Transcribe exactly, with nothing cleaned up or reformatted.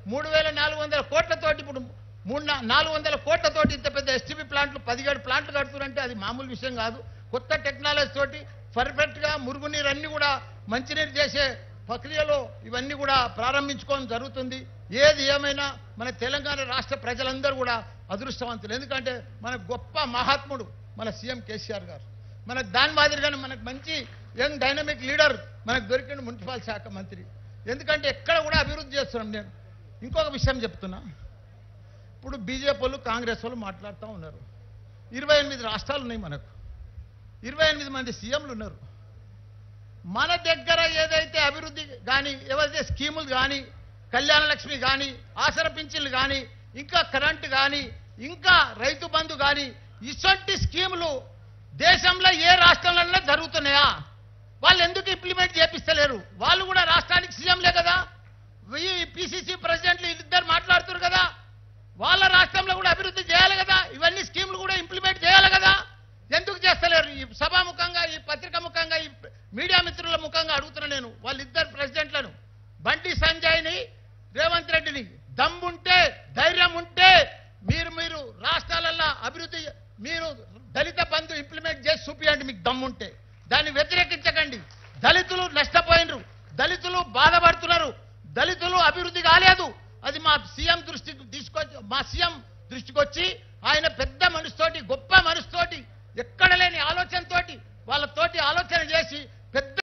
మూడు వేల నాలుగు వందల కోట్లతోటి ఇప్పుడు మూడు నాలుగు వందల కోట్లతోటి ఇంత పెద్ద ఎస్టీపీ ప్లాంట్లు పదిహేడు ప్లాంట్లు కడుతున్నారంటే అది మామూలు విషయం కాదు. కొత్త టెక్నాలజీ తోటి పర్ఫెక్ట్గా మురుగునీరు అన్ని కూడా మంచినీరు చేసే ప్రక్రియలో ఇవన్నీ కూడా ప్రారంభించుకోవడం జరుగుతుంది. ఏది ఏమైనా మన తెలంగాణ రాష్ట్ర ప్రజలందరూ కూడా అదృష్టవంతులు. ఎందుకంటే మన గొప్ప మహాత్ముడు మన సీఎం కేసీఆర్ గారు. మనకు దాని మాదిరిగానే మనకు మంచి యంగ్ డైనమిక్ లీడర్ మనకు దొరికిన మున్సిపల్ శాఖ మంత్రి. ఎందుకంటే ఎక్కడ కూడా అభివృద్ధి చేస్తున్నాం. నేను ఇంకొక విషయం చెప్తున్నా. ఇప్పుడు బీజేపీ వాళ్ళు కాంగ్రెస్ వాళ్ళు మాట్లాడుతూ ఉన్నారు. ఇరవై ఎనిమిది రాష్ట్రాలు ఉన్నాయి మనకు, ఇరవై ఎనిమిది మంది సీఎంలు ఉన్నారు. మన దగ్గర ఏదైతే అభివృద్ధి కానీ ఏవైతే స్కీములు కానీ కళ్యాణ లక్ష్మి కానీ ఆసర పింఛన్లు కానీ ఇంకా కరెంటు కానీ ఇంకా రైతు బంధు కానీ ఇటువంటి స్కీములు దేశంలో ఏ రాష్ట్రంలో జరుగుతున్నాయా? వాళ్ళు ఎందుకు ఇంప్లిమెంట్ చేపిస్తలేరు? వాళ్ళు కూడా రాష్ట్రానికి సీఎంలే కదా, పిసిసి ప్రెసిడెంట్లు ఇద్దరు మాట్లాడుతున్నారు కదా, వాళ్ళ రాష్ట్రంలో కూడా అభివృద్ధి చేయాలి కదా, ఇవన్నీ స్కీములు కూడా ఇంప్లిమెంట్ చేయాలి కదా, ఎందుకు చేస్తలేరు? ఈ సభాముఖంగా ఈ పత్రికా ముఖంగా ఈ మీడియా మిత్రుల ముఖంగా అడుగుతున్నా నేను వాళ్ళిద్దరు ప్రెసిడెంట్లను, బండి సంజయ్ని రేవంత్ రెడ్డిని, దమ్ముంటే ధైర్యం ఉంటే మీరు మీరు రాష్ట్రాలలో అభివృద్ధి మీరు దళిత బంధు ఇంప్లిమెంట్ చేసి చూపియండి. మీకు దమ్ముంటే దాన్ని వ్యతిరేకించకండి. దళితులు నష్టపోయినరు, దళితులు బాధపడుతున్నారు, దళితులు అభివృద్ధి కాలేదు. అది మా సీఎం దృష్టికి తీసుకొచ్చి మా సీఎం దృష్టికి వచ్చి ఆయన పెద్ద మనసుతోటి గొప్ప మనసుతోటి ఎక్కడ లేని ఆలోచనతోటి వాళ్ళతోటి ఆలోచన చేసి పెద్ద